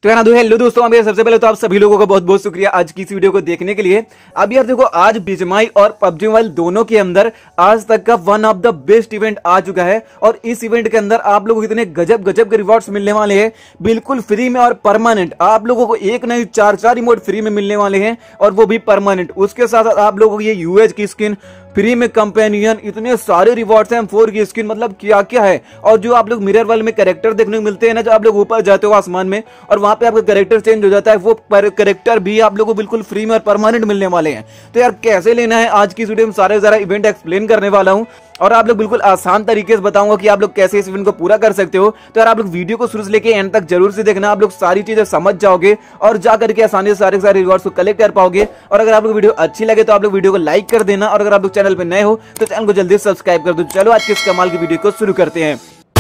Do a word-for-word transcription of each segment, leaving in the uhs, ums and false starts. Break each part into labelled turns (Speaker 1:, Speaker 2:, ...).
Speaker 1: तो यार हेलो दोस्तों, अब सबसे पहले तो आप सभी लोगों का बहुत बहुत शुक्रिया आज की इस वीडियो को देखने के लिए। अब यार देखो, आज बीजीएमआई और पबजी मोबाइल दोनों के अंदर आज तक का one of the best event आ चुका है और इस इवेंट के अंदर आप लोगों को इतने गजब गजब के रिवॉर्ड्स मिलने वाले हैं, बिल्कुल फ्री में और परमानेंट। आप लोगों को एक नहीं चार चार इमोट फ्री में मिलने वाले हैं और वो भी परमानेंट। उसके साथ साथ आप लोगों को ये यूएच की स्किन फ्री में, कंपेनियन, इतने सारे रिवॉर्ड्स हैं, एम फोर की स्किन, मतलब क्या क्या है। और जो आप लोग मिरर वर्ल्ड में कैरेक्टर देखने को मिलते हैं ना, जो आप लोग ऊपर जाते हो आसमान में और वहां पे आपका कैरेक्टर चेंज हो जाता है, वो कैरेक्टर भी आप लोगों को बिल्कुल फ्री में और परमानेंट मिलने वाले हैं। तो यार कैसे लेना है, आज की इस वीडियो में सारे सारा इवेंट एक्सप्लेन करने वाला हूं और आप लोग बिल्कुल आसान तरीके से बताऊंगा कि आप लोग कैसे इस इवेंट को पूरा कर सकते हो। तो यार आप लोग वीडियो को शुरू से लेके एंड तक जरूर से देखना, आप लोग सारी चीजें समझ जाओगे और जा करके आसानी से सारे सारे रिवॉर्ड्स को कलेक्ट कर पाओगे। और अगर आप लोग वीडियो अच्छी लगे तो आप लोग वीडियो को लाइक कर देना और अगर आप लोग चैनल पे नए हो तो चैनल को जल्दी सब्सक्राइब कर दो। चलो आज के इस कमाल की वीडियो को शुरू करते हैं।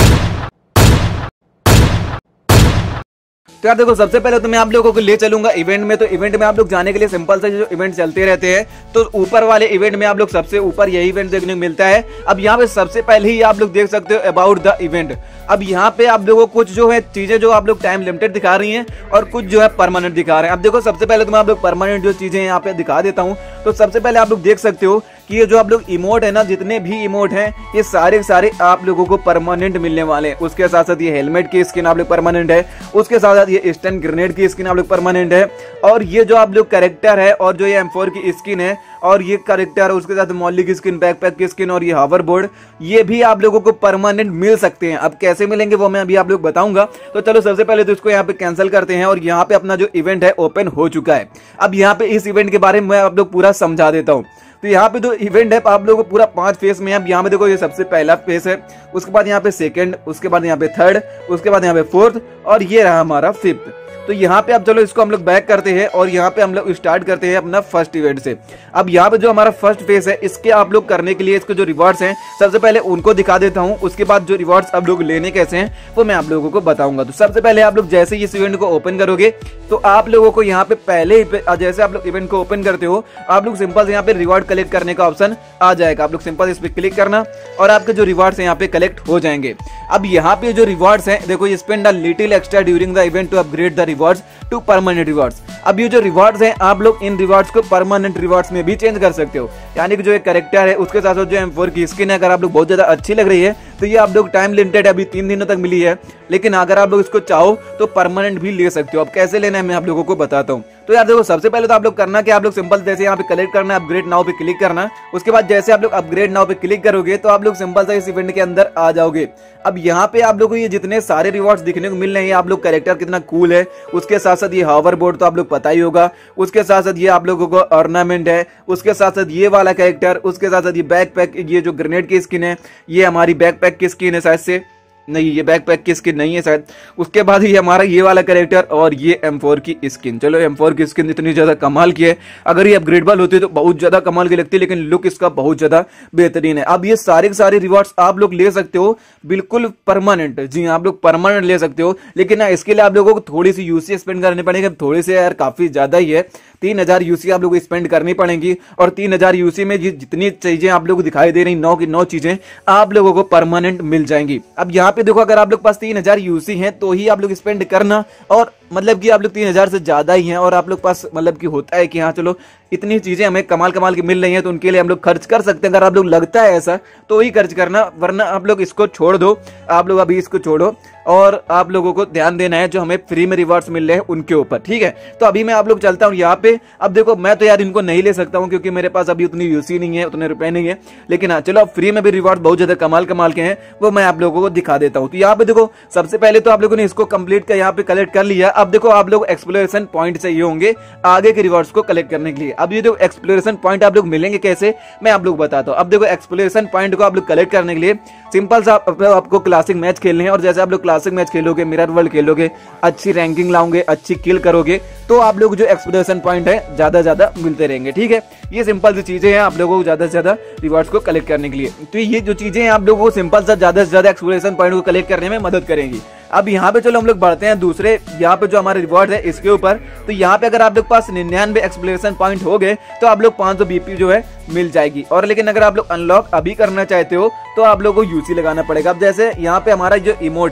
Speaker 1: तो यार देखो, सबसे पहले तो मैं आप लोगों को ले चलूंगा इवेंट में। तो इवेंट में आप लोग जाने के लिए सिंपल से जो इवेंट चलते रहते हैं, तो ऊपर वाले इवेंट में आप लोग सबसे ऊपर यही इवेंट देखने को मिलता है। अब यहाँ पे सबसे पहले ही आप लोग देख सकते हो अबाउट द इवेंट। अब यहाँ पे आप लोगों को कुछ जो है चीजें जो आप लोग टाइम लिमिटेड दिखा रही हैं और कुछ जो है परमानेंट दिखा रहे हैं। अब देखो, सबसे पहले तो मैं आप लोग परमानेंट जो चीजें यहाँ पे दिखा देता हूँ। तो सबसे पहले आप लोग देख सकते हो कि ये जो आप लोग इमोट है ना, जितने भी इमोट हैं ये सारे सारे आप लोगों को परमानेंट मिलने वाले हैं। उसके साथ साथ ये हेलमेट की स्किन आप लोग परमानेंट है, उसके साथ साथ ये स्टन ग्रेनेड की स्किन आप लोग परमानेंट है, और ये जो आप लोग कैरेक्टर है और जो ये एम फोर की स्किन है और ये कैरेक्टर, उसके साथ मॉली की स्किन, बैकपैक की स्किन और ये हावर बोर्ड, ये भी आप लोगों को परमानेंट मिल सकते हैं। अब कैसे मिलेंगे वो मैं अभी आप लोग बताऊंगा। तो चलो सबसे पहले तो इसको यहाँ पे कैंसिल करते हैं और यहाँ पे अपना जो इवेंट है ओपन हो चुका है। अब यहाँ पे इस इवेंट के बारे में मैं आप लोग पूरा समझा देता हूँ। तो यहाँ पे जो इवेंट है आप लोगों को पूरा पांच फेस में है। अब यहाँ पे देखो, ये सबसे पहला फेस है, उसके बाद यहाँ पे सेकंड, उसके बाद यहाँ पे थर्ड, उसके बाद यहाँ पे फोर्थ और ये रहा हमारा फिफ्थ। तो यहाँ पे अब चलो इसको हम लोग बैक करते हैं और यहाँ पे हम लोग स्टार्ट करते हैं अपना फर्स्ट इवेंट से। अब यहाँ पे जो हमारा फर्स्ट फेस है, इसके आप लोग करने के लिए इसके जो रिवॉर्ड्स हैं सबसे पहले उनको दिखा देता हूँ। उसके बाद जो रिवॉर्ड्स आप लोग लेने कैसे हैं वो मैं आप लोगों को बताऊंगा। तो सबसे पहले आप लोग जैसे ही इस इवेंट को ओपन करोगे तो आप लोगों को यहाँ पे पहले ही जैसे आप लोग इवेंट को ओपन करते हो, आप लोग सिंपल से यहाँ पे रिवॉर्ड कलेक्ट करने का ऑप्शन आ जाएगा। आप लोग सिंपल इस पे क्लिक करना और आपके जो रिवॉर्ड्स हैं यहाँ पे कलेक्ट हो जाएंगे। अब यहाँ पे जो रिवॉर्ड्स हैं देखो, spend a little extra during the event to upgrade the rewards to permanent rewards. अब ये जो रिवॉर्ड्स हैं आप लोग इन रिवॉर्ड्स को परमानेंट रिवॉर्ड्स में भी चेंज कर सकते हो। यानी कि जो एक कैरेक्टर है उसके साथ साथ जो एम फोर की स्किन है, अगर आप लोग बहुत ज्यादा अच्छी लग रही है तो ये आप लोग टाइम लिमिटेड अभी तीन दिनों तक मिली है, लेकिन अगर आप लोग इसको चाहो तो परमानेंट भी ले सकते हो। अब कैसे लेना है मैं आप लोगों को बताता हूँ। तो यार देखो, सबसे पहले तो आप लोग करना कि आप लोग सिंपल जैसे यहाँ पे कलेक्ट करना है, अपग्रेड नाउ पे क्लिक करना। उसके बाद जैसे आप लोग अपग्रेड नाउ पे क्लिक करोगे तो आप लोग सिंपल से इस इवेंट के अंदर आ जाओगे। अब यहाँ पे आप लोगों को ये जितने सारे रिवॉर्ड्स दिखने को मिल रहे हैं, आप लोग कैरेक्टर कितना कूल है, उसके साथ साथ ये हावर बोर्ड तो आप लोग पता ही होगा, उसके साथ साथ ये आप लोगों को ऑर्नामेंट है, उसके साथ साथ ये वाला कैरेक्टर, उसके साथ साथ ये बैकपैक, ये जो ग्रेनेड की स्किन है ये हमारी बैकपैक की स्किन है, शायद से नहीं ये बैकपैक की स्किन नहीं है शायद। उसके बाद ही हमारा ये वाला कैरेक्टर और ये एम फोर की स्किन। चलो एम फोर की स्किन इतनी ज्यादा कमाल की है, अगर ये अपग्रेडेबल होती है तो बहुत ज्यादा कमाल की लगती है, लेकिन लुक इसका बहुत ज्यादा बेहतरीन है। अब ये सारे के सारे रिवॉर्ड्स आप लोग ले सकते हो बिल्कुल परमानेंट। जी आप लोग परमानेंट ले सकते हो, लेकिन ना इसके लिए आप लोगों को थोड़ी सी यूसी स्पेंड करनी पड़ेगी। थोड़ी सी यार काफी ज्यादा ही है, तीन हजार यूसी आप लोग को स्पेंड करनी पड़ेगी और तीन हजार यूसी में जितनी चीजें आप लोग को दिखाई दे रही नौ की नौ चीजें आप लोगों को परमानेंट मिल जाएंगी। अब यहाँ पे देखो, अगर आप लोग पास तीन हजार यूसी हैं तो ही आप लोग स्पेंड करना, और मतलब कि आप लोग तीन हजार से ज्यादा ही हैं और आप लोग पास मतलब कि होता है कि हाँ चलो इतनी चीजें हमें कमाल कमाल की मिल रही हैं तो उनके लिए हम लोग खर्च कर सकते हैं। अगर आप लोग लगता है ऐसा तो ही खर्च करना, वरना आप लोग इसको छोड़ दो। आप लोग अभी इसको छोड़ो और आप लोगों को ध्यान देना है जो हमें फ्री में रिवॉर्ड्स मिल रहे हैं उनके ऊपर, ठीक है। तो अभी मैं आप लोग चलता हूँ यहाँ पे। अब देखो, मैं तो यार इनको नहीं ले सकता हूँ क्योंकि मेरे पास अभी उतनी यूसी नहीं है, उतने रुपए नहीं है, लेकिन हाँ चलो फ्री में भी रिवॉर्ड बहुत ज्यादा कमाल कमाल के हैं वो मैं आप लोगों को दिखा देता हूँ। तो यहाँ पे देखो, सबसे पहले तो आप लोगों ने इसको कंप्लीट कर यहाँ पे कलेक्ट कर लिया। अब देखो, आप लोग एक्सप्लोरेशन पॉइंट चाहिए होंगे आगे के रिवॉर्ड्स को कलेक्ट करने के लिए। अब ये जो एक्सप्लोरेशन पॉइंट आप लोग मिलेंगे कैसे मैं आप लोग बताता हूँ। अब देखो, एक्सप्लोरेशन पॉइंट को आप लोग कलेक्ट करने के लिए सिंपल सा आप, आपको क्लासिक मैच खेलने हैं और जैसे आप लोग क्लासिक मैच खेलोगे, मिरर वर्ल्ड खेलोगे, अच्छी रैंकिंग लाओगे, अच्छी किल करोगे तो आप लोग जो एक्सप्लोरेशन पॉइंट है ज्यादा ज्यादा मिलते रहेंगे, ठीक है। ये सिंपल सी चीजें हैं आप लोगों को ज्यादा से ज्यादा रिवॉर्ड्स को कलेक्ट करने के लिए। तो ये जो चीजें हैं आप लोगों को सिंपल सा ज्यादा से ज्यादा एक्सप्लोरेशन पॉइंट को कलेक्ट करने में मदद करेंगी। अब यहाँ पे चलो हम लोग बढ़ते हैं दूसरे, यहाँ पे जो हमारे रिवॉर्ड है इसके ऊपर। तो यहाँ पे अगर आप लोग पास निन्यानवे एक्सप्लोरेशन पॉइंट हो गए तो आप लोग पाँच सौ बीपी जो है मिल जाएगी। और लेकिन अगर आप लोग अनलॉक अभी करना चाहते हो तो आप लोगों को यूसी लगाना पड़ेगा। अब जैसे यहाँ पे हमारा जो इमोट है,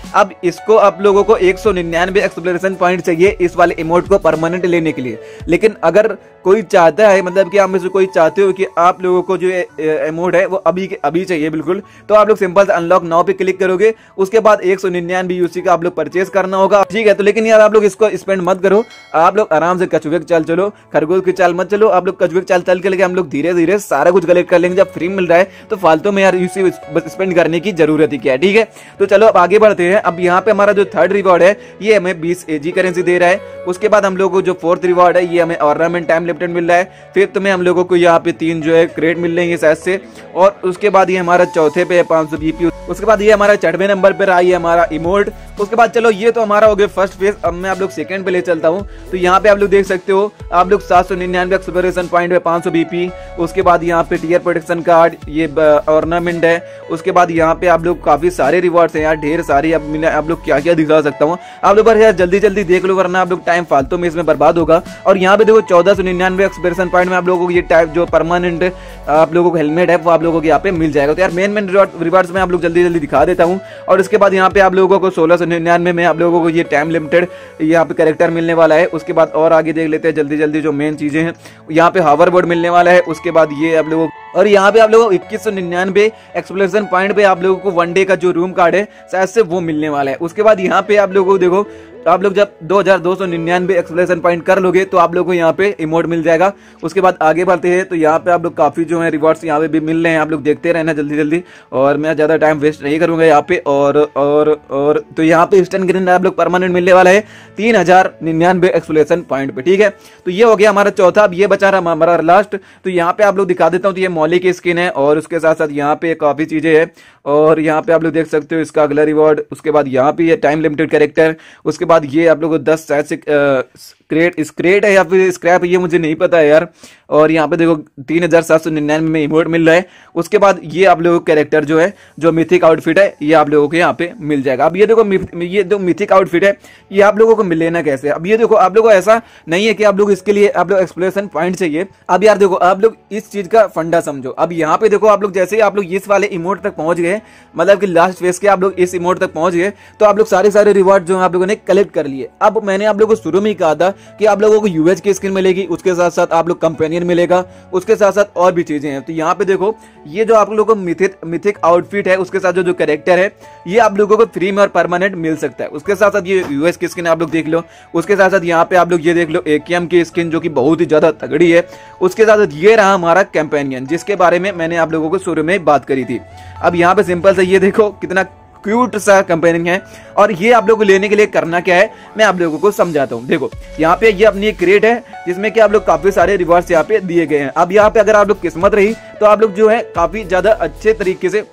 Speaker 1: अब इसको आप लोगों को एक सौ निन्यानवे एक्सप्लोरेशन पॉइंट चाहिए इस वाले इमोट को परमानेंट लेने के लिए। लेकिन अगर कोई चाहता है, मतलब कि आप में से कोई चाहते हो कि आप लोगों को जो इमोट है वो अभी के अभी चाहिए बिल्कुल, तो आप लोग सिंपल से अनलॉक नाउ पे क्लिक करोगे, उसके बाद एक सौ निन्यानवे यूसी का आप लोग परचेज करना होगा, ठीक है। तो लेकिन यार आप लोग इसको स्पेंड मत करो, आप लोग आराम से कछुए की चाल चलो, खरगोश की चाल मत चलो, आप लोग कछुए की चाल चल के लेके हम लोग धीरे धीरे सारा कुछ कलेक्ट कर लेंगे। जब फ्री मिल रहा है तो फालतू में यार यूसी स्पेंड करने की जरूरत ही क्या है, ठीक है। तो चलो अब आगे बढ़ते हैं। अब यहाँ पे हमारा जो थर्ड रिवॉर्ड है ये हमें बीस एजी करेंसी दे रहा है। उसके बाद हम लोग को जो फोर्थ रिवॉर्ड है ये हमें ऑर्नामेंट टाइम लिमिटेड मिल रहा है। फिफ्थ में हम लोगों को यहाँ पे तीन जो है क्रेड मिल रही है शायद से, और उसके बाद ये हमारा चौथे पे है पाँच सौ बीपी। उसके बाद ये हमारा छठवें नंबर पर आई है हमारा इमोट। उसके बाद चलो ये तो हमारा हो गया फर्स्ट फेज। अब मैं आप लोग सेकंड पे ले चलता हूँ। तो यहाँ पे आप लोग देख सकते हो, आप लोग सात सौ निन्यानवे एक्सप्लोरेशन पॉइंट है, पाँच सौ बीपी। उसके बाद यहाँ पे टीयर प्रोटेक्शन कार्ड, ये ऑर्नामेंट है। उसके बाद यहाँ पे आप लोग काफी सारे रिवॉर्ड्स हैं यार, ढेर सारे। अब मैं आप लोग क्या क्या दिखा सकता हूँ आप लोग यार, जल्दी जल्दी देख लो वरना आप लोग टाइम फालतू में इसमें बर्बाद होगा। और यहाँ पे देखो चौदह सौ निन्यानवे एक्सप्लोरेशन पॉइंट में आप लोगों को ये टाइप जो परमानेंट आप लोगों को हेलमेट है वो आप लोगों को यहाँ पे मिल जाएगा। तो यार मेन मेन रिवॉर्ड्स में आप लोग जल्दी जल्दी दिखा देता हूँ। और उसके बाद यहाँ पे आप लोगों को सोलह सौ निन्यानवे में आप लोगों को ये टाइम लिमिटेड यहाँ पे कैरेक्टर मिलने वाला है। उसके बाद और आगे देख लेते हैं जल्दी जल्दी जो मेन चीजें हैं। यहाँ पे हावर बोर्ड मिलने वाला है। उसके बाद ये आप लोगों और यहाँ पे आप लोगों को इक्कीस सौ निन्यानवे एक्सप्लोरेशन पॉइंट पे आप लोगों को वन डे का जो रूम कार्ड है शायद से वो मिलने वाला है। उसके बाद यहाँ पे आप लोगों को देखो, आप लोग जब दो हजार दो सौ निन्यानवे एक्सप्लोरेशन पॉइंट कर लोगे तो आप लोगों को यहाँ पे इमोट मिल जाएगा। उसके बाद आगे बढ़ते हैं तो यहाँ पे आप लोग काफी जो है रिवॉर्ड्स यहाँ पे भी मिल रहे हैं, आप लोग देखते रहना जल्दी जल्दी, और मैं ज्यादा टाइम वेस्ट नहीं करूंगा यहाँ पे। और और और तो यहाँ पे इंस्टेंट ग्रीन आप लोग परमानेंट मिलने वाला है तीन हजार निन्यानवे एक्सप्लोरेशन पॉइंट पे, ठीक है। तो ये हो गया हमारा चौथा। अब ये बचा रहा हमारा लास्ट। तो यहाँ पे आप लोग दिखा देता हूँ। तो ये मौली की स्किन है और उसके साथ साथ यहाँ पे काफी चीजें है। और यहाँ पे आप लोग देख सकते हो इसका अगला रिवॉर्ड। उसके बाद यहाँ पे ये टाइम लिमिटेड कैरेक्टर। उसके बाद ये आप लोग को दस शायद से क्रेट स्क्रेट है या फिर स्क्रैप, ये मुझे नहीं पता है यार। और यहाँ पे देखो तीन हजार सात सौ निन्यानवे में इमोट मिल रहा है। उसके बाद ये आप लोगों को कैरेक्टर जो है जो मिथिक आउटफिट है ये आप लोगों को यहाँ पे मिल जाएगा। अब ये देखो ये जो मिथिक आउटफिट है ये आप लोगों को मिल लेना कैसे। अब ये देखो आप लोगों को ऐसा नहीं है कि आप लोग इसके लिए आप लोग एक्सप्लोरेशन पॉइंट चाहिए। अब यार देखो आप लोग इस चीज का फंडा समझो। अब यहाँ पे देखो आप लोग जैसे ही आप लोग इस वाले इमोट तक पहुंच गए, मतलब कि लास्ट फेज के आप लोग इस इमोट तक पहुंच गए, तो आप लोग सारे सारे रिवॉर्ड जो आप लोगों ने कलेक्ट कर लिए। अब मैंने आप लोगों को शुरू में ही कहा था कि आप लोगों को यूएच की स्किन मिलेगी, उसके साथ साथ आप लोग कंपेनियन मिलेगा, उसके साथ साथ और भी चीजें हैं। तो यहाँ पे देखो ये जो आप लोगों को मिथिक मिथिक आउटफिट है उसके साथ जो जो कैरेक्टर है ये आप लोगों को फ्री में और परमानेंट मिल सकता है। उसके साथ साथ ये यूएस की स्किन आप लोग देख लो। उसके साथ साथ यहाँ पे आप लोग ये देख लो एकेएम की स्किन जो कि बहुत ही ज्यादा तगड़ी है। उसके साथ साथ ये रहा हमारा कंपेनियन जिसके बारे में मैंने आप लोगों को शुरू में बात करी थी। अब यहाँ पे सिंपल से ये देखो कितना क्यूट सा कंपेनियन है। और ये आप लोगों को लेने के लिए करना क्या है मैं आप लोगों को समझाता हूँ। देखो यहाँ पे ये अपनी एक क्रेट है जिसमें कि आप लोग काफी सारे रिवॉर्ड्स यहाँ पे दिए गए हैं। अब यहाँ पे अगर आप लोग किस्मत रही तो आप लोग जो है काफी ज्यादा अच्छे तरीके से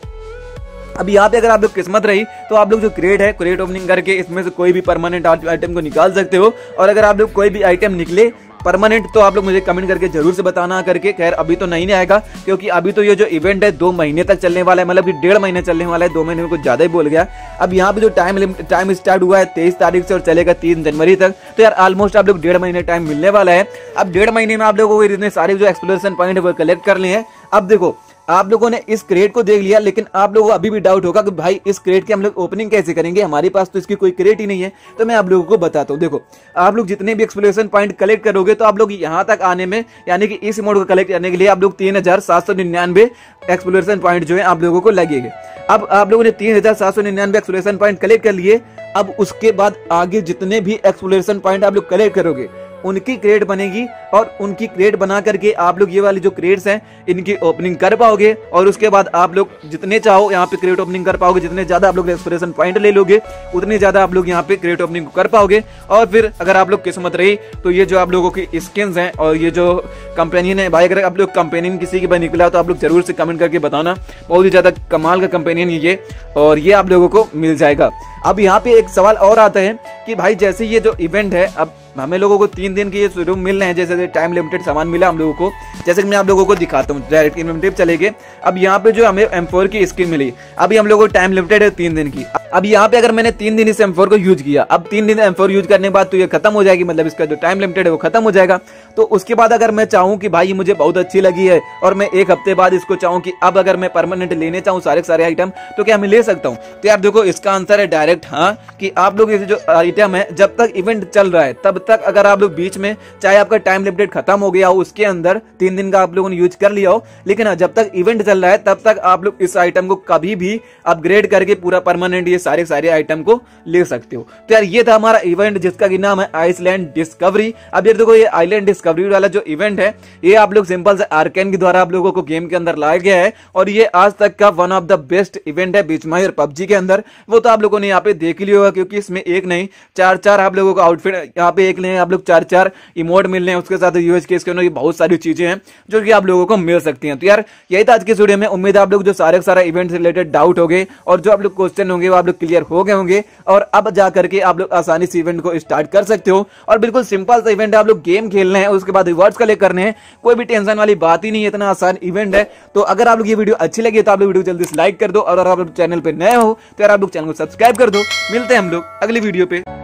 Speaker 1: अब यहाँ पे अगर आप लोग किस्मत रही तो आप लोग जो क्रेट है क्रेट ओपनिंग करके इसमें से कोई भी परमानेंट आइटम को निकाल सकते हो। और अगर आप लोग कोई भी आइटम निकले परमानेंट तो आप लोग मुझे कमेंट करके जरूर से बताना करके। खैर अभी तो नहीं आएगा क्योंकि अभी तो ये जो इवेंट है दो महीने तक चलने वाला है, मतलब कि डेढ़ महीने चलने वाला है, दो महीने में कुछ ज्यादा ही बोल गया। अब यहाँ पे जो टाइम टाइम स्टार्ट हुआ है तेईस तारीख से और चलेगा तीन जनवरी तक, तो यार ऑलमोस्ट आप लोग डेढ़ महीने टाइम मिलने वाला है। अब डेढ़ महीने में आप लोगों को इतने सारे जो एक्सप्लोरेशन पॉइंट है वो कलेक्ट कर लिए हैं। अब देखो आप लोगों ने इस क्रेट को देख लिया, लेकिन आप लोगों को अभी भी डाउट होगा कि भाई इस क्रेट की हम लोग ओपनिंग कैसे करेंगे, हमारे पास तो इसकी कोई क्रेट ही नहीं है। तो मैं आप लोगों को बताता हूँ। देखो आप लोग जितने भी एक्सप्लोरेशन पॉइंट कलेक्ट करोगे तो आप लोग यहाँ तक आने में यानी कि इस मोड को कलेक्ट करने के लिए आप लोग तीन हजार सात सौ निन्यानवे एक्सप्लोरेशन पॉइंट जो है आप लोगों को लगेंगे। अब आप लोगों ने तीन हजार सात सौ निन्यानवे एक्सप्लोरेशन पॉइंट कलेक्ट कर लिए। अब उसके बाद आगे जितने भी एक्सप्लोरेशन पॉइंट आप लोग कलेक्ट करोगे उनकी क्रेट बनेगी और उनकी क्रेट बना करके आप लोग ये वाली जो क्रेट्स हैं इनकी ओपनिंग कर पाओगे। और उसके बाद आप लोग जितने चाहो यहाँ पे क्रेट ओपनिंग कर पाओगे। जितने ज्यादा आप लोग एक्सप्लोरेशन पॉइंट ले लोगे उतने ज्यादा आप लोग यहाँ पे क्रेट ओपनिंग कर पाओगे। और फिर अगर आप लोग किस्मत रही तो ये जो आप लोगों की स्किन्स हैं और ये जो कंपेनियन है भाई, अगर आप लोग कंपेनियन किसी की बार निकला तो आप लोग जरूर से कमेंट करके बताना। बहुत ही ज्यादा कमाल का कंपेनियन ये, और ये आप लोगों को मिल जाएगा। अब यहाँ पे एक सवाल और आता है कि भाई जैसे ये जो इवेंट है अब हमें लोगों को तीन दिन के ये रूम मिल रहे हैं, जैसे टाइम लिमिटेड सामान मिला हम लोगों को, जैसे कि मैं आप लोगों को दिखाता हूँ। डायरेक्ट इनवेंटरी चले गए। अब यहाँ पे जो हमें एम फोर की स्किन मिली, अभी हम लोगों को टाइम लिमिटेड है तीन दिन की। अब यहाँ पे अगर मैंने तीन दिन इस एम फोर को यूज किया, अब तीन दिन एम फोर यूज करने के बाद तो ये खत्म हो जाएगी, मतलब इसका जो टाइम लिमिटेड है वो खत्म हो जाएगा। तो उसके बाद अगर मैं चाहूँ कि भाई मुझे बहुत अच्छी लगी है और मैं एक हफ्ते बाद इसको चाहूँ कि अब अगर मैं परमानेंट लेने चाहूँ सारे सारे आइटम, तो क्या मैं ले सकता हूँ? तो यार देखो इसका आंसर है डायरेक्ट करेक्ट हाँ कि आप लोग ये जो आइटम है जब तक इवेंट चल रहा है तब तक अगर आप लोग बीच में चाहे आपका टाइम लिमिटेड खत्म हो गया हो उसके अंदर तीन दिन का आप लोगों ने यूज कर लिया हो, लेकिन जब तक इवेंट चल रहा है तब तक आप लोग इस आइटम को कभी भी अपग्रेड करके पूरा परमानेंट ये सारे सारे आइटम को ले सकते हो। तो यार ये था हमारा इवेंट जिसका की नाम है आइसलैंड डिस्कवरी। अब ये देखो ये आइलैंड डिस्कवरी वाला जो इवेंट है ये आप लोग सिंपल से आर्केन के द्वारा आप लोगों को गेम के अंदर लाया गया है और ये आज तक का one of the best event है बीच माई और पबजी के अंदर। वो तो आप लोगों ने यहाँ पे देख लिया होगा क्योंकि इसमें एक नहीं चार चार आप लोगों को आउटफिट यहाँ पे एक नहीं आप लोग चार चार इमोट मिल रहे हैं, उसके साथ यूएस केस के अंदर बहुत सारी चीजें हैं जो कि आप लोगों को मिल सकती हैं। तो यार यही था आज की वीडियो में। उम्मीद है आप लोग जो सारे सारा इवेंट से रिलेटेड डाउट हो गए और जो आप लोग क्वेश्चन होंगे वो आप लोग क्लियर हो गए होंगे और अब जा करके आप लोग आसानी से इवेंट को स्टार्ट कर सकते हो। और बिल्कुल सिंपल सा इवेंट है, आप लोग गेम खेलना है उसके बाद रिवॉर्ड्स कलेक्ट करने हैं, कोई भी टेंशन वाली बात ही नहीं है, इतना आसान इवेंट है। तो अगर आप लोग ये वीडियो अच्छी लगी तो आप लोग वीडियो जल्दी से लाइक कर दो और अगर आप लोग चैनल पे नए हो तो यार आप लोग चैनल को सब्सक्राइब कर दो। मिलते हैं हम लोग अगली वीडियो पे।